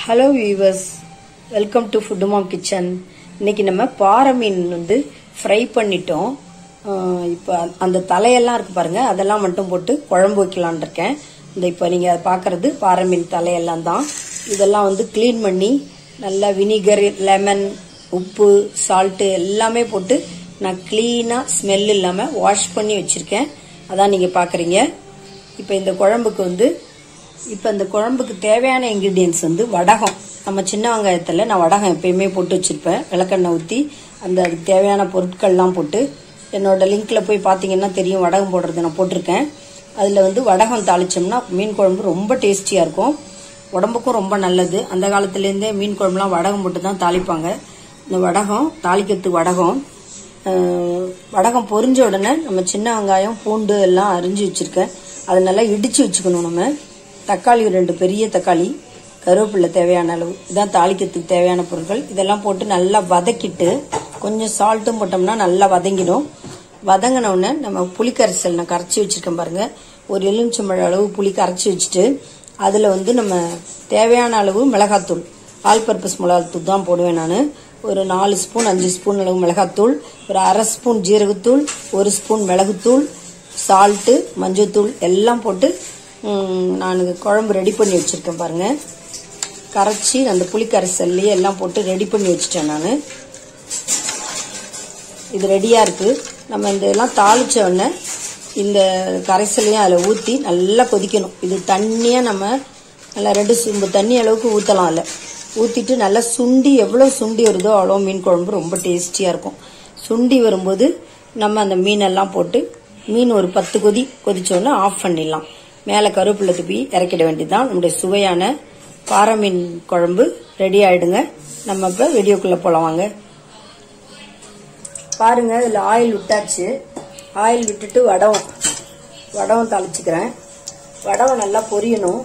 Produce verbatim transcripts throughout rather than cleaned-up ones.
Hello viewers, welcome to Food Mom Kitchen. இன்னைக்கு நம்ம பாறை மீன் வந்து ஃப்ரை பண்ணிட்டோம். இப்போ அந்த தலையெல்லாம் இருக்கு பாருங்க, அதெல்லாம் மட்டும் போட்டு குழம்பு வைக்கலான் இருக்கேன். இந்த இப்போ நீங்க பார்க்கறது பாறை மீன் தலையெல்லாம் தான். இதெல்லாம் வந்து கிளீன் பண்ணி நல்லா வினிகர், லெமன், உப்பு, சால்ட்டு எல்லாமே போட்டு நான் கிளீனா ஸ்மெல் இல்லாம வாஷ் பண்ணி வச்சிருக்கேன். அதான் நீங்க பாக்குறீங்க. இப்போ இந்த குழம்புக்கு வந்து இப்போ இந்த குழம்புக்கு தேவையான இன்கிரீடியன்ஸ் வந்து வடகம். நம்ம சின்ன வெங்காயத்தில் நான் வடகம் எப்பயுமே போட்டு வச்சிருப்பேன். விளக்கெண்ணெய் ஊற்றி அந்த அதுக்கு தேவையான பொருட்கள்லாம் போட்டு என்னோட லிங்க்ல போய் பார்த்தீங்கன்னா தெரியும், வடகம் போடுறது நான் போட்டிருக்கேன். அதில் வந்து வடகம் தாளிச்சோம்னா மீன் குழம்பு ரொம்ப டேஸ்டியாக இருக்கும், உடம்புக்கும் ரொம்ப நல்லது. அந்த காலத்துலேருந்தே மீன் குழம்புலாம் வடகம் போட்டு தான் தாளிப்பாங்க. இந்த வடகம் தாளிக்கிறதுக்கு வடகம் வடகம் பொரிஞ்ச உடனே நம்ம சின்ன வெங்காயம், பூண்டு எல்லாம் அரிஞ்சு வச்சிருக்கேன். அதை நல்லா இடிச்சு வச்சுக்கணும். நம்ம தக்காளி ரெண்டு பெரிய தக்காளி, கருவேப்பிலை தேவையான அளவு, இதான் தாளிக்கிறதுக்கு தேவையான பொருட்கள். இதெல்லாம் போட்டு நல்லா வதக்கிட்டு கொஞ்சம் சால்ட்டும் போட்டோம்னா நல்லா வதங்கிடும். வதங்கின உடனே நம்ம புளி கரைசல் நான் கரைச்சி வச்சிருக்கேன் பாருங்க. ஒரு எலுமிச்சம்பழ அளவு புளி கரைச்சி வச்சுட்டு அதில் வந்து நம்ம தேவையான அளவு மிளகாத்தூள், ஆல் பர்பஸ் மிளகாத்தூள் தான் போடுவேன் நான். ஒரு நாலு ஸ்பூன் அஞ்சு ஸ்பூன் அளவு மிளகாத்தூள், ஒரு அரை ஸ்பூன் ஜீரகத்தூள், ஒரு ஸ்பூன் மிளகுத்தூள், சால்ட்டு, மஞ்சத்தூள் எல்லாம் போட்டு நான் குழம்பு ரெடி பண்ணி வச்சிருக்கேன் பாருங்க. கரைச்சி அந்த புளி கரைசல்லையே எல்லாம் போட்டு ரெடி பண்ணி வச்சுட்டேன் நான். இது ரெடியா இருக்கு. நம்ம இந்த எல்லாம் தாளிச்ச உடனே இந்த கரைசலையும் அதில் ஊற்றி நல்லா கொதிக்கணும். இது தண்ணியா நம்ம நல்லா ரெண்டு சொம்பு தண்ணி அளவுக்கு ஊற்றலாம். அதில் ஊற்றிட்டு நல்லா சுண்டி, எவ்வளோ சுண்டி வருதோ அவ்வளோ மீன் குழம்பு ரொம்ப டேஸ்டியா இருக்கும். சுண்டி வரும்போது நம்ம அந்த மீனெல்லாம் போட்டு மீன் ஒரு பத்து கொதி கொதிச்சோன்னு ஆஃப் பண்ணிடலாம். மேலே கருவேப்பிலை தூவி இறக்கிட வேண்டியதுதான். நம்முடைய சுவையான பாறை மீன் குழம்பு ரெடி ஆயிடுங்க. நம்ம இப்போ வீடியோக்குள்ள போலாம் வாங்க. பாருங்க, இதில் ஆயில் விட்டாச்சு. ஆயில் விட்டுட்டு வடகம் வடகம் தாளிச்சுக்கிறேன். வடகம் நல்லா பொரியணும்.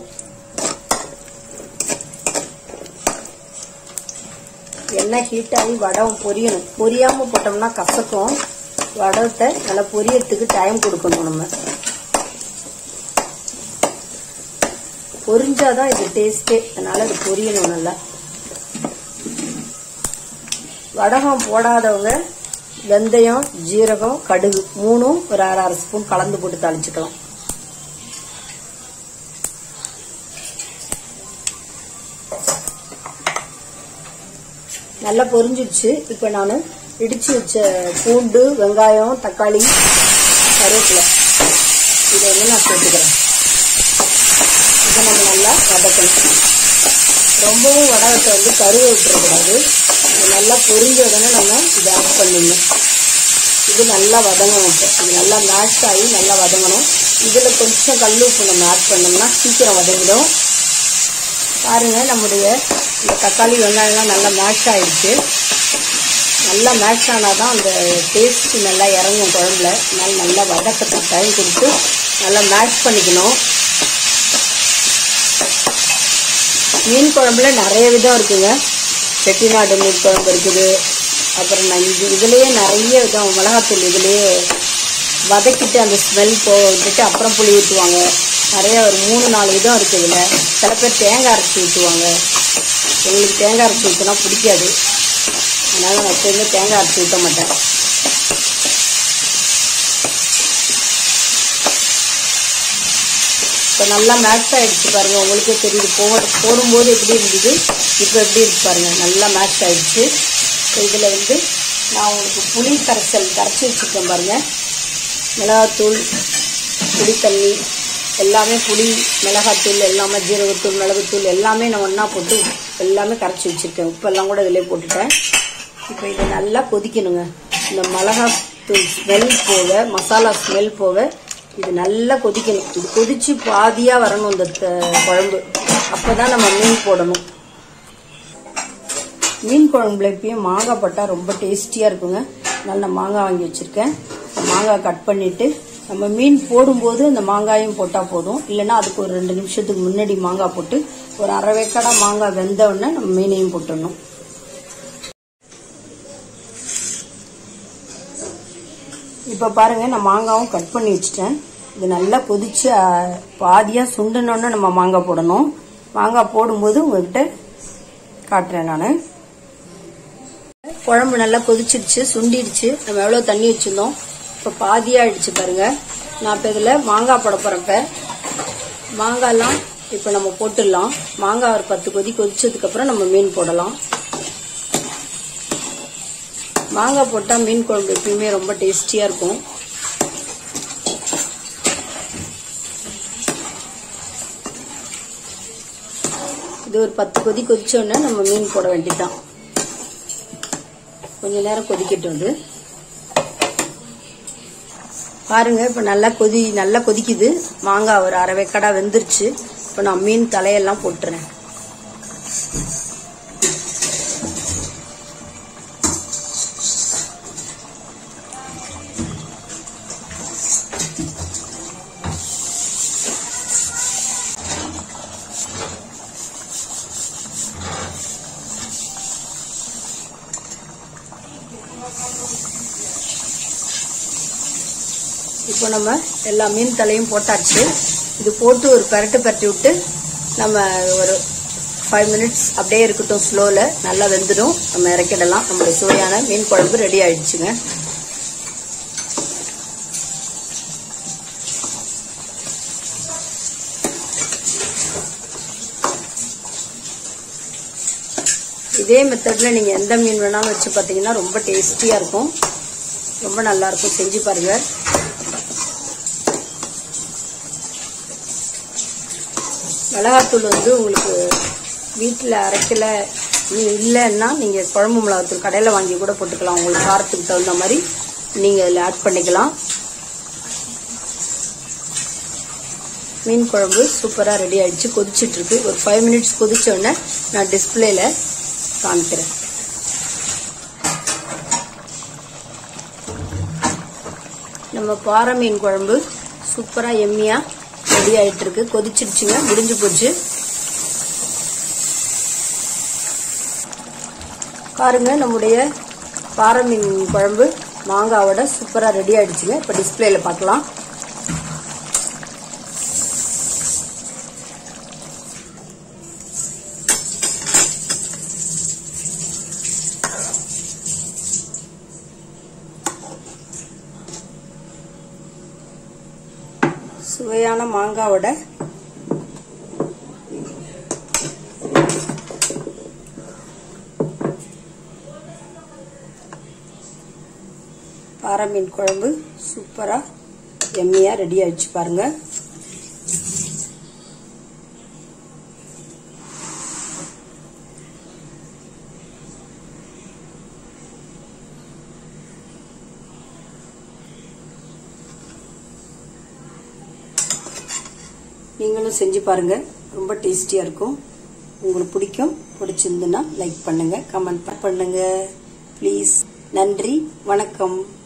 எண்ணெய் ஹீட் ஆகி வடகம் பொரியணும். பொரியாம போட்டோம்னா கசக்கும். வடகத்தை நல்லா பொரியறதுக்கு டைம் கொடுக்கணும். நம்ம பொரிஞ்சாதான் இது டேஸ்டே, அதனால இது பொரியணும் நல்லா. வடகம் போடாதவங்க வெந்தயம், ஜீரகம், கடுகு மூணும் ஒரு அரை அரை ஸ்பூன் கலந்து போட்டு தாளிச்சுக்கலாம். நல்லா பொரிஞ்சிடுச்சு. இப்ப நான் இடிச்சு வச்ச பூண்டு, வெங்காயம், தக்காளி, கருவேப்பிலை இதை வந்து நான் சேர்த்துக்கிறேன். இதை நம்ம நல்லா வதக்கணும். ரொம்பவும் வடகத்தை வந்து கருவை விட்டுறக்கூடாது. இது நல்லா பொரிஞ்ச உடனே நம்ம இதை ஆட் பண்ணிடணும். இது நல்லா வதங்கணும். இது நல்லா மேஷ் ஆகி நல்லா வதங்கணும். இதுல கொஞ்சம் கல் உப்பு நம்ம ஆட் பண்ணோம்னா சீக்கிரம் வதங்கிடும். பாருங்க, நம்முடைய இந்த தக்காளி, வெங்காயம்லாம் நல்லா மேஷ் ஆயிடுச்சு. நல்லா மேஷ் ஆனாதான் அந்த டேஸ்ட் நல்லா இறங்கும் குழம்புல. அதனால நல்லா வதக்கத்துக்கு டைம் கொடுத்து நல்லா மேஷ் பண்ணிக்கணும். மீன் குழம்புல நிறைய விதம் இருக்குங்க. செட்டிநாடு மீன் குழம்பு இருக்குது. அப்புறம் நான் இது இதுலேயே நிறைய விதம். மிளகாத்தூள் இதுலேயே வதக்கிட்டு அந்த ஸ்மெல் போ விட்டுட்டு அப்புறம் புளி ஊற்றுவாங்க. நிறைய ஒரு மூணு நாலு விதம் இருக்குது இதில். சில பேர் தேங்காய் அரைச்சி ஊற்றுவாங்க. எங்களுக்கு தேங்காய் அரைச்சி ஊற்றினா பிடிக்காது, அதனால நான் எப்பயுமே தேங்காய் அரைச்சி ஊற்ற மாட்டேன். இப்போ நல்லா மேட்ச் ஆயிடுச்சு பாருங்க, உங்களுக்கே தெரியுது. போ போடும்போது எப்படி இருந்தது, இப்போ எப்படி இருக்கு பாருங்க, நல்லா மேட்ச் ஆயிடுச்சு. இதில் வந்து நான் உங்களுக்கு புளி கரைசல் கரைச்சி வச்சுருக்கேன் பாருங்க. மிளகாத்தூள், புளித்தண்ணி எல்லாமே, புளி, மிளகாத்தூள் எல்லாமே, ஜீரகத்தூள், மிளகுத்தூள் எல்லாமே நான் ஒன்றா போட்டு எல்லாமே கரைச்சி வச்சுருக்கேன். உப்பெல்லாம் கூட இதிலே போட்டுட்டேன். இப்போ இதை நல்லா கொதிக்கணுங்க. இந்த மிளகாத்தூள் ஸ்மெல் போக, மசாலா ஸ்மெல் போக இது நல்லா கொதிக்கணும். இது கொதிச்சு பாதியா வரணும் இந்த குழம்பு. அப்பதான் நம்ம மீன் போடணும். மீன் குழம்புல எப்பயும் மாங்காய் போட்டா ரொம்ப டேஸ்டியா இருக்குங்க. நல்ல மாங்காய் வாங்கி வச்சிருக்கேன். மாங்காய் கட் பண்ணிட்டு நம்ம மீன் போடும்போது அந்த மாங்காயும் போட்டா போதும். இல்லைன்னா அதுக்கு ஒரு ரெண்டு நிமிஷத்துக்கு முன்னாடி மாங்காய் போட்டு ஒரு அரை வேக்கடா மாங்காய் வெந்த உடனே நம்ம மீனையும் போட்டுடணும். இப்ப பாருங்க, நான் மாங்காவும் கட் பண்ணி வச்சுட்டேன். இது நல்லா கொதிச்சு பாதியா சுண்டனோன்னு நம்ம மாங்காய் போடணும். மாங்காய் போடும்போது உங்ககிட்ட காட்டுறேன் நான். குழம்பு நல்லா கொதிச்சிருச்சு, சுண்டிடுச்சு. நம்ம எவ்வளவு தண்ணி வச்சிருந்தோம் இப்ப பாதியா ஆயிடுச்சு பாருங்க. நான் இப்ப இதுல மாங்காய் போட போறப்ப மாங்காய்லாம் இப்ப நம்ம போட்டுடலாம். மாங்காய் ஒரு பத்து கொதி கொதிச்சதுக்கு அப்புறம் நம்ம மீன் போடலாம். மாங்காய் போட்டா மீன் குழம்பு எப்பயுமே ரொம்ப டேஸ்டியா இருக்கும். இது ஒரு பத்து கொதி கொதிச்சோன்னா நம்ம மீன் போட வேண்டியதுதான். கொஞ்ச நேரம் கொதிக்கட்டும். இது பாருங்க, இப்ப நல்லா கொதி நல்லா கொதிக்குது. மாங்காய் ஒரு அரை வேக்காடா வெந்துருச்சு. இப்ப நான் மீன் தலையெல்லாம் போட்டுறேன். இப்போ நம்ம எல்லா மீன் தலையும் போட்டாச்சு. இது போட்டு ஒரு பரட்டு பரட்டி விட்டு நம்ம ஒரு ஃபைவ் மினிட்ஸ் அப்படியே இருக்கட்டும். ஸ்லோல நல்லா வெந்துடும். நம்ம இறக்கிடலாம். நம்மளுடைய சுவையான மீன் குழம்பு ரெடி ஆயிடுச்சுங்க. இதே மெத்தட்ல நீங்க எந்த மீன் வேணாலும் வச்சு பார்த்தீங்கன்னா ரொம்ப டேஸ்டியா இருக்கும். ரொம்ப நல்லா இருக்கும். செஞ்சு பாருங்க. மிளகாத்தூள் வந்து உங்களுக்கு வீட்டில் அரைக்கல இல்லைன்னா நீங்க குழம்பு மிளகாத்தூள் கடையில் வாங்கி கூட போட்டுக்கலாம். உங்களுக்கு காரத்துக்கு தகுந்த மாதிரி நீங்க இதில் ஆட் பண்ணிக்கலாம். மீன் குழம்பு சூப்பராக ரெடி ஆயிடுச்சு. கொதிச்சுட்டு இருக்கு. ஒரு ஃபைவ் மினிட்ஸ் கொதிச்ச உடனே நான் டிஸ்பிளேல காமிக்கிறேன். நம்ம பாறை மீன் குழம்பு சூப்பரா எம்மியா ரெடி ஆயிட்டு இருக்கு. கொதிச்சிருச்சுங்க. முடிஞ்சு போச்சு. பாருங்க, நம்முடைய பாறை மீன் குழம்பு மாங்காவோட சூப்பரா ரெடி ஆயிடுச்சுங்க. இப்ப டிஸ்பிளேல பார்க்கலாம். சுவையான மாங்காவோட பாறை மீன் குழம்பு சூப்பரா எம்மியா ரெடி ஆயிடுச்சு பாருங்க. நீங்களும் செஞ்சு பாருங்க. ரொம்ப டேஸ்டியா இருக்கும். உங்களுக்கு பிடிக்கும். பிடிச்சிருந்துன்னா லைக் பண்ணுங்க, கமெண்ட் பண்ணுங்க ப்ளீஸ். நன்றி, வணக்கம்.